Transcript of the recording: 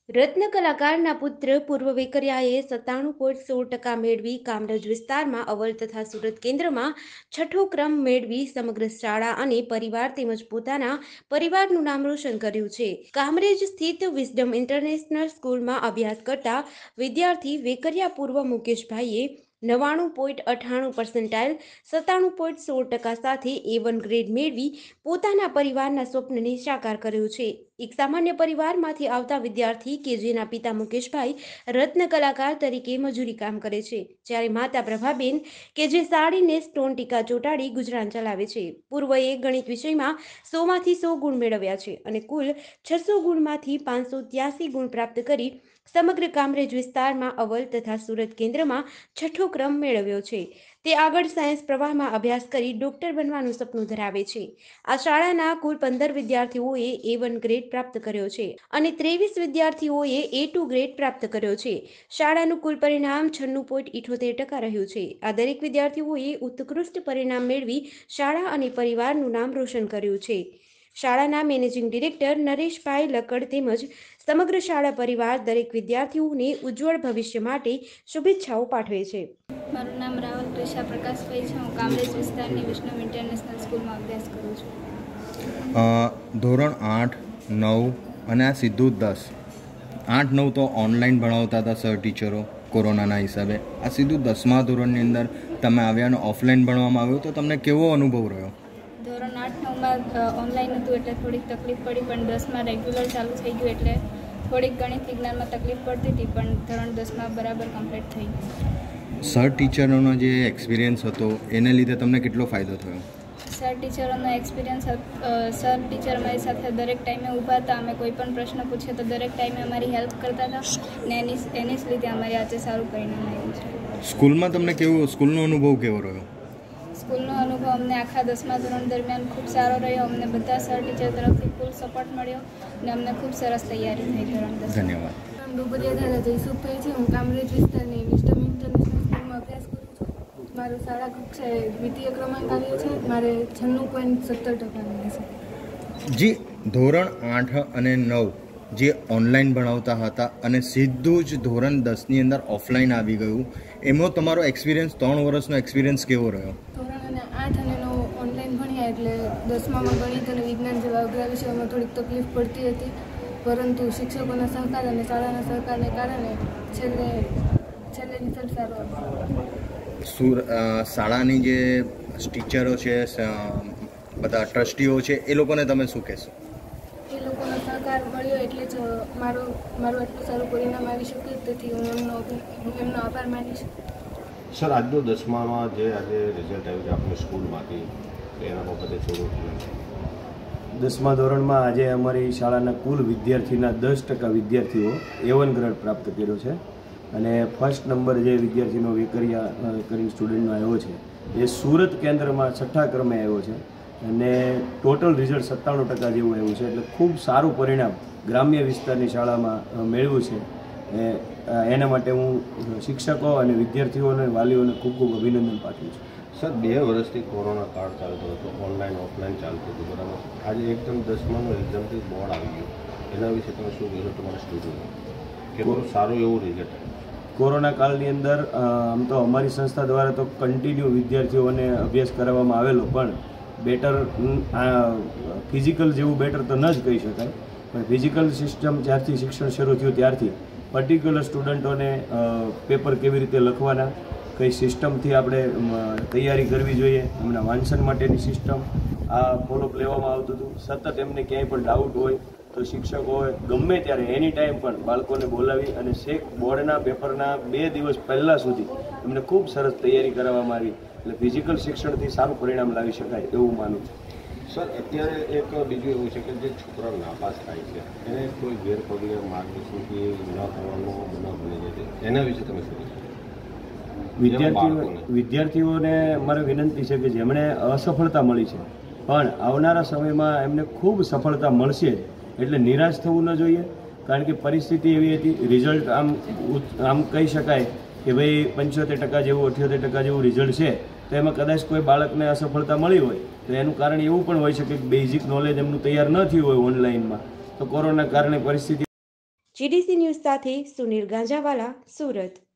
રત્ન કલાકારના પુત્ર પૂર્વ વેકરિયાએ 97.16% મેળવી કામરેજ વિસ્તારમાં અવ્વલ તથા સુરત કેન્દ્રમાં છઠ્ઠો ક્રમ મેળવી સમગ્ર શાળા અને પરિવાર તેમજ પોતાના પરિવારનું નામ રોશન કર્યું છે. કામરેજ સ્થિત વિઝડમ ઇન્ટરનેશનલ સ્કૂલમાં અભ્યાસ કરતા વિદ્યાર્થી વેકરિયા પૂર્વ મુકેશભાઈએ 99.98% 97.16% સાથે A1 ગ્રેડ મેળવી પોતાના પરિવારના સ્વપ્નને સાકાર કર્યું છે. એક સામાન્ય પરિવારમાંથી આવતા વિદ્યાર્થી કે જેના પિતા મુકેશભાઈ રત્ન કલાકાર તરીકે મજૂરી કામ કરે છે, જ્યારે માતા પ્રભાબેન કે જે સાડીને સ્ટોન ટીકા ચોંટાડી ગુજરાન ચલાવે છે. પૂર્વએ ગણિત વિષયમાં 100માંથી 100 ગુણ મેળવ્યા છે અને કુલ 600 ગુણમાંથી 583 ગુણ પ્રાપ્ત કરી સમગ્ર કામરેજ વિસ્તારમાં અવ્વલ તથા સુરત કેન્દ્રમાં છઠ્ઠો ક્રમ મેળવ્યો છે. તે આગળ સાયન્સ પ્રવાહમાં અભ્યાસ કરી ડોક્ટર બનવાનું સપનું ધરાવે છે. આ શાળાના કુલ 15 વિદ્યાર્થીઓએ A1 ગ્રેડ પ્રાપ્ત કર્યો છે અને 23 વિદ્યાર્થીઓએ A2 ગ્રેડ પ્રાપ્ત કર્યો છે. શાળાનું કુલ પરિણામ 96.78% રહ્યું છે. આ દરેક વિદ્યાર્થીઓએ ઉત્કૃષ્ટ પરિણામ મેળવી શાળા અને પરિવારનું નામ રોશન કર્યું છે. શાળાના મેનેજિંગ ડિરેક્ટર નરેશભાઈ લકડ તેમજ સમગ્ર શાળા પરિવાર દરેક વિદ્યાર્થીઓને ઉજ્જવળ ભવિષ્ય માટે શુભેચ્છાઓ પાઠવે છે. મારું નામ રાવલ ક્રિશા પ્રકાશભાઈ છે. હું કામરેજ વિસ્તારની વિષ્ણુ ઇન્ટરનેશનલ સ્કૂલમાં અભ્યાસ કરું છું. ધોરણ 8, 9 અને આ સીધું 10. 8, 9 તો ઓનલાઈન ભણાવતા હતા સર ટીચરો કોરોનાના હિસાબે. આ સીધું 10મા ધોરણની અંદર તમે આવ્યા અને ઓફલાઈન ભણવામાં આવ્યો તો તમને કેવો અનુભવ રહ્યો? ધોરણ 8, 9માં ઓનલાઈન હતું એટલે થોડીક તકલીફ પડી, પણ 10માં રેગ્યુલર ચાલુ થઈ ગયું એટલે થોડીક ગણિત વિજ્ઞાનમાં તકલીફ પડતી હતી, પણ ધોરણ 10માં બરાબર કમ્પ્લીટ થઈ ગયું. સર ટીચરોનો જે એક્સપિરિયન્સ હતો એને લીધે તમને કેટલો ફાયદો થયો? સર ટીચરોનો એક્સપિરિયન્સ, સર ટીચર અમારી સાથે દરેક ટાઈમે ઊભા હતા. અમે કોઈ પણ પ્રશ્ન પૂછીએ તો દરેક ટાઈમે અમારી હેલ્પ કરતા હતા ને એની જ લીધે અમારી આજે સારું પરિણામ આવ્યું છે. સ્કૂલમાં તમને સ્કૂલનો અનુભવ કેવો રહ્યો? સ્કૂલનો અનુભવ અમને આખા 10મા ધોરણ દરમિયાન ખૂબ સારો રહ્યો. અમને બધા સર ટીચર તરફથી ફૂલ સપોર્ટ મળ્યો અને અમને ખૂબ સરસ તૈયારી થઈ ધોરણ 10. ધન્યવાદ. ડુબરિયા જયસુખભાઈ છે. હું કામરેજ વિસ્તારની વિસ્ડમ ઇન્ટરનેશનલ સ્કૂલમાં અભ્યાસ કરું છું. મારો શાળા કક્ષાએ દ્વિતીય ક્રમાંક આવ્યો છે. મારે 96.70% મળે છે. જે ધોરણ 8 અને 9 જે ઓનલાઈન ભણાવતા હતા અને સીધું જ ધોરણ 10ની અંદર ઓફલાઈન આવી ગયું, એમાં તમારો એક્સપિરિયન્સ 3 વર્ષનો એક્સપિરિયન્સ કેવો રહ્યો? ધોરણ 8 અને 9 ઓનલાઈન ભણ્યા એટલે 10મામાં ગણિત અને વિજ્ઞાન જેવા અઘરા વિષયોમાં થોડીક તકલીફ પડતી હતી, પરંતુ શિક્ષકોના સહકાર અને શાળાના સહકારને કારણે છેલ્લે રિઝલ્ટ સારો આવ્યો. શાળાની જે ટીચરો છે, બધા ટ્રસ્ટીઓ છે, એ લોકોને તમે શું કહેશો? એ લોકોનો સહકાર મળ્યો એટલે જ મારું આટલું સારું પરિણામ આવી શક્યું, તેથી હું એમનો આભાર માનીશ. સર, આજનો 10મામાં જે આજે રિઝલ્ટ આવ્યું છે આપણી સ્કૂલમાંથી, એના બાબતે થોડું. 10મા ધોરણમાં આજે અમારી શાળાના કુલ વિદ્યાર્થીના 10% વિદ્યાર્થીઓ A1 ગ્રેડ પ્રાપ્ત કર્યો છે અને ફર્સ્ટ નંબર જે વિદ્યાર્થીનો વેકરિયા કરીને સ્ટુડન્ટનો આવ્યો છે એ સુરત કેન્દ્રમાં 6ઠ્ઠા ક્રમે આવ્યો છે અને ટોટલ રિઝલ્ટ 97% જેવું આવ્યું છે. એટલે ખૂબ સારું પરિણામ ગ્રામ્ય વિસ્તારની શાળામાં મેળવ્યું છે. એના માટે હું શિક્ષકો અને વિદ્યાર્થીઓ અને વાલીઓને ખૂબ ખૂબ અભિનંદન પાઠવું છું. સર, 2 વર્ષથી કોરોના કાળ ચાલતો હતો, ઓનલાઈન ઓફલાઈન ચાલતું હતું, બરાબર? આજે એકદમ 10માનું એક્ઝામથી બોર્ડ આવી ગયું, એના વિશે તમે શું કહેશો તમારા સ્ટુડન્ટ? કેટલું સારું એવું રિઝલ્ટ? કોરોના કાળની અંદર આમ તો અમારી સંસ્થા દ્વારા તો કન્ટિન્યુ વિદ્યાર્થીઓને અભ્યાસ કરાવવામાં આવેલો, પણ બેટર ફિઝિકલ જેવું બેટર તો ન જ કહી શકાય, પણ ફિઝિકલ સિસ્ટમ જ્યારથી શિક્ષણ શરૂ થયું ત્યારથી પર્ટિક્યુલર સ્ટુડન્ટોને પેપર કેવી રીતે લખવાના, કઈ સિસ્ટમથી આપણે તૈયારી કરવી જોઈએ, એમના વાંચન માટેની સિસ્ટમ આ ફોલોઅપ લેવામાં આવતું હતું. સતત એમને ક્યાંય પણ ડાઉટ હોય તો શિક્ષકોએ ગમે ત્યારે એની ટાઈમ પણ બાળકોને બોલાવી અને બોર્ડના પેપરના 2 દિવસ પહેલાં સુધી એમને ખૂબ સરસ તૈયારી કરાવવામાં આવી. એટલે ફિઝિકલ શિક્ષણથી સારું પરિણામ લાવી શકાય એવું માનું છું. સર, અત્યારે એક બીજું એવું છે કે જે છોકરાઓ નાપાસ થાય છે એને કોઈ ગેરપગલે માર્ગદર્શનથી ન કરવાનો બનાવ બની જાય છે, એના વિશે તમે શું કહેશો? વિદ્યાર્થીઓને મારી વિનંતી છે કે જેમણે અસફળતા મળી છે પણ આવનારા સમયમાં એમને ખૂબ સફળતા મળશે, એટલે નિરાશ થવું ન જોઈએ. કારણ કે પરિસ્થિતિ એવી હતી, રિઝલ્ટ આમ કહી શકાય કે ભાઈ 75% જેવું 78% જેવું રિઝલ્ટ છે, તો એમાં કદાચ કોઈ બાળકને અસફળતા મળી હોય તો એનું કારણ એવું પણ હોઈ શકે કે બેઝિક નોલેજ એમનું તૈયાર ન થયું હોય ઓનલાઈનમાં, તો કોરોના કારણે પરિસ્થિતિ GDC ન્યૂઝ સાથે સુનિલ ગાંજાવાલા, સુરત.